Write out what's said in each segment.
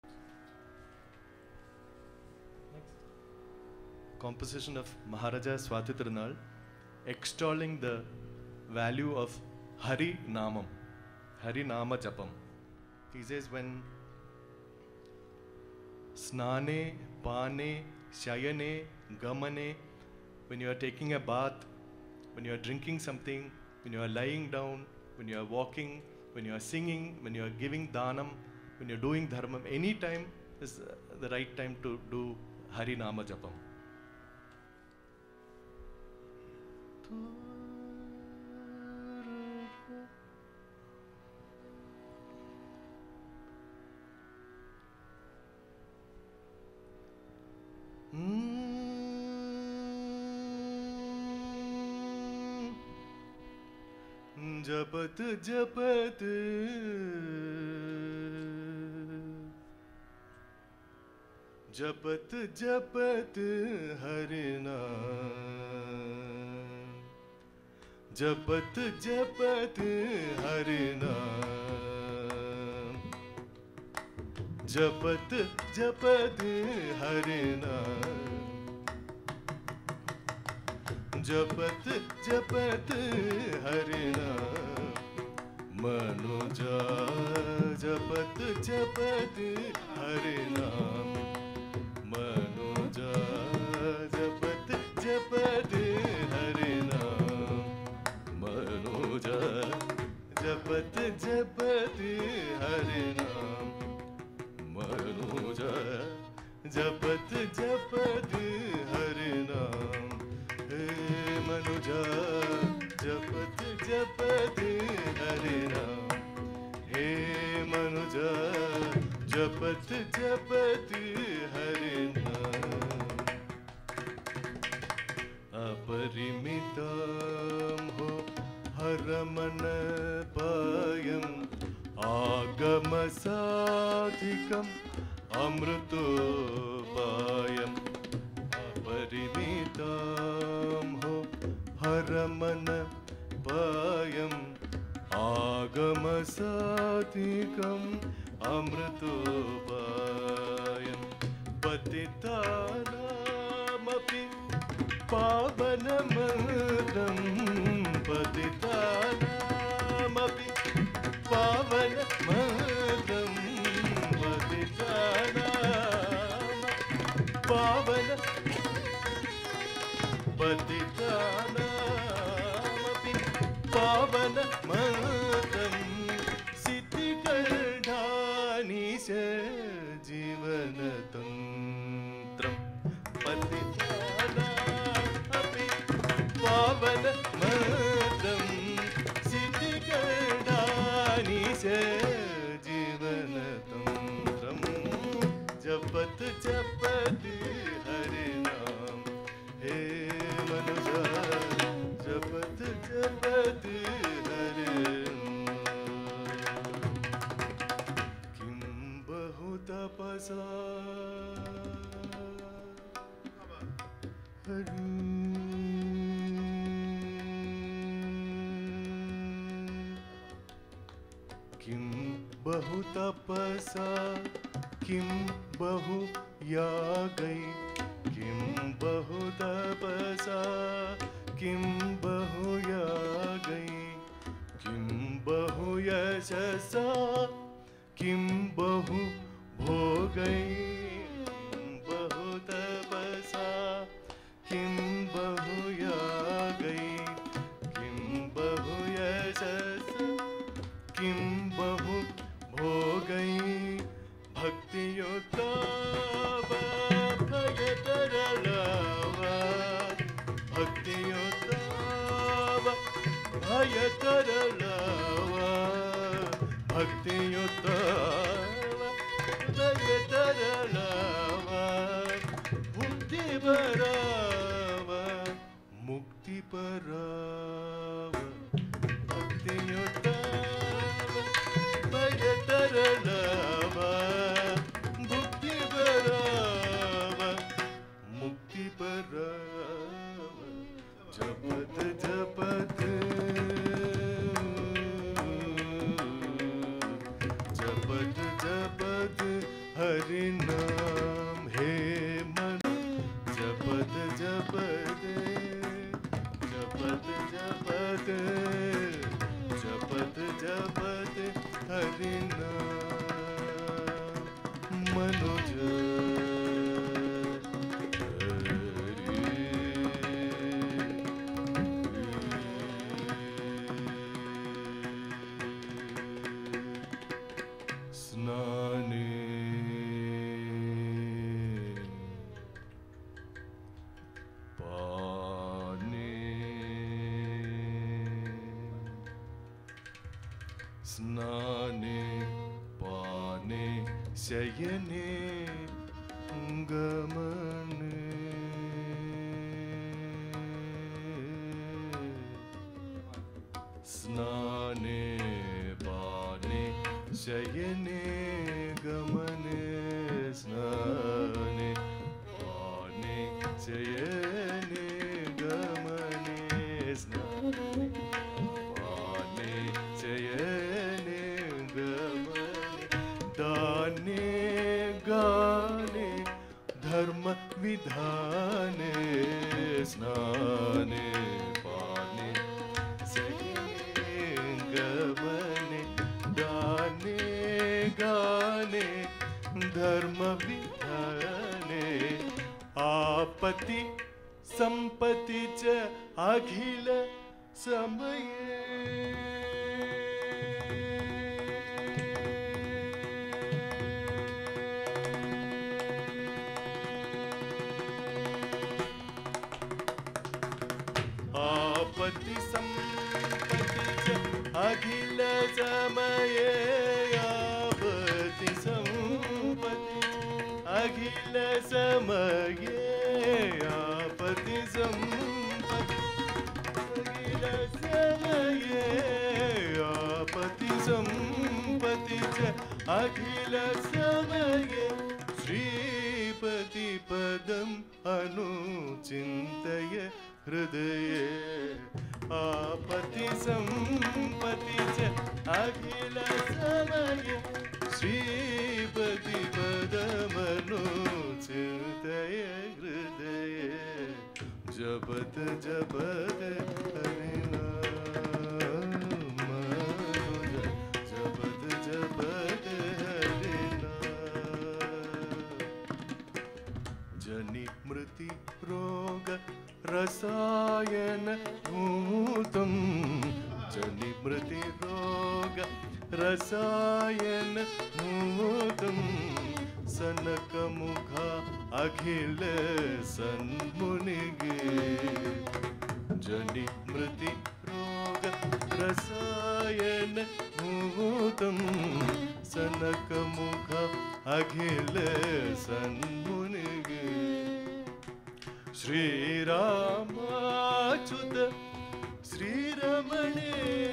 Composition of Maharaja Swati Tirunal, extolling the value of Hari Namam, Hari Nama Japam. He says, when Snane, Pane, Shayane, Gamane, when you are taking a bath, when you are drinking something, when you are lying down, when you are walking, when you are singing, when you are giving dhanam, when you are doing dharmam, any time is the right time to do Hari Nama Japam. जपत जपत जपत जपत हरि नाम, जपत जपत हरि नाम, जपत जपत हरि नाम, जपत जपत हरि नाम, मनुजा जपत जपत हरि नाम, मनुजा जपत जपत हरि नाम, मनुजा जपत जपत हरि नाम, मनुजा जपत जपत हरि नाम, मनुजा जपत जपत हरि नाम, हे मनुजा जपत जपत हरि नाम, अपरिमितं हो हरमन पायं, आगमसाधिकम् अमृतोपायम्, अपरिमितं हो हरमन पायम्, आगमसाधिकम् अमृतोपायम्, पतितानामपि पावनमृतं, पतितानामपि पावनमृतं, पतितानां पावन, पतितानामपि पावनमृतं, सिद्धिकर्णानि च जीवनतन्त्रं, पतितानामपि पावनमृतं, सिद्धिकर्णानि च जीवनतन्त्रं, जपत जपत हरि नाम, हे मनुजा जपत जपत हरि नाम, किं बहु तपसा हरि, किं बहु तपसा, किं बहु यागै, किं बहु तपसा, किं बहु यागै, किं बहु यशसा, किं बहु भोगै, बहु तपसा, किं बहु यागै, किं बहु यशसा, किं बहु भोगै, भक्तियुक्ता भयतरलावा, भक्तियुक्ता भयतरलावा, भक्तियुक्ता भयतरलावा, बुद्धिपरावा मुक्तिपरावा, भक्तियुक्ता भयतरलावा, भुक्तिपरावा मुक्तिपरावा, जपत जपत जपत जपत हरि नाम हे मन जपत जपत जपत जपत जपत जपत हरि नाम मनोज स्नाने पाने शयने गमने स्नाने पाने शयने गमने स्नाने पाने शयने गमने स्नाने पाने शयने दाने गाने धर्म विधाने स्नाने पाने सयने गमने दाने गाने धर्म विधाने आपत्ति संपत्ति च अखिल समये आपत्ति संपत्ति च अखिल समये आपत्ति संपत्ति अखिल समये आपत्ति संपत्ति अखिल समये आपत्ति संपत्ति च अखिल समये श्रीपति पदम अनुचिन्तय हृदये आपत्ति संपत्ति च अखिल समये श्रीपति पदमनुचिन्तय हृदये जपत जपत हरि नाम जपत जपत हरि नाम जनि मृति रोग रसायन भूतं जनि मृति रोग रसायन भूतं सनक मुखा अखिल सन्मुनिगे जनि मृति रोग रसायन भूतं सनक मुखा अखिल सन्मुनिगे श्री रामाच्युत श्री रमणे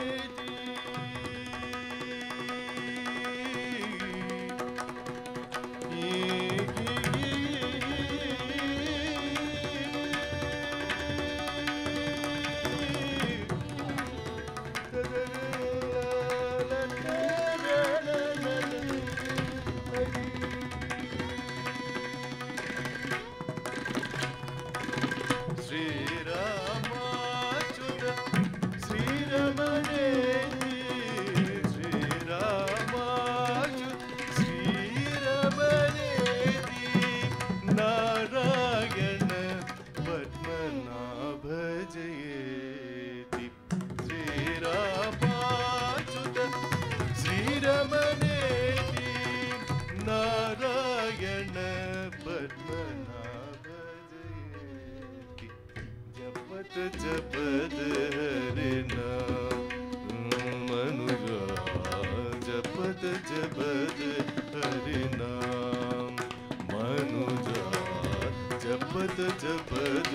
जपत हरि नाम मनुजा जपत जपत हरि नाम मनुजा जपत जपत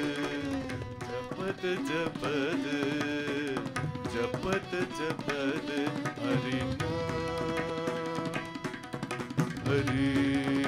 जपत जपत जपत जपत हरि नाम हरि